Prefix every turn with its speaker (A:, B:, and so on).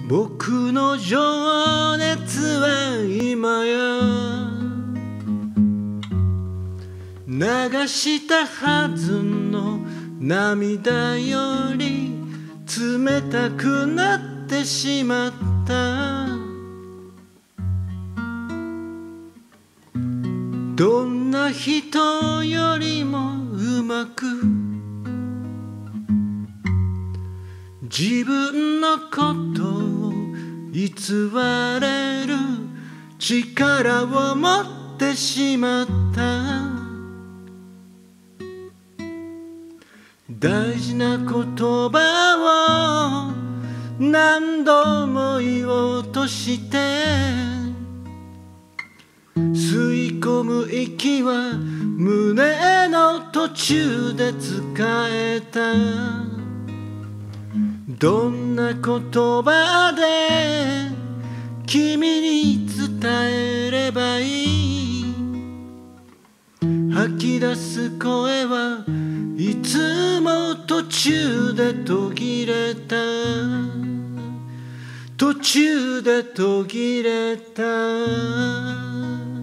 A: 僕の情熱は今や流したはずの涙より冷たくなってしまった。どんな人よりもうまく自分のことを偽れる力を持ってしまった。大事な言葉を何度も言おうとして吸い込む息は胸の途中で使えた。どんな言葉で君に伝えればいい。吐き出す声はいつも途中で途切れた。途中で途切れた。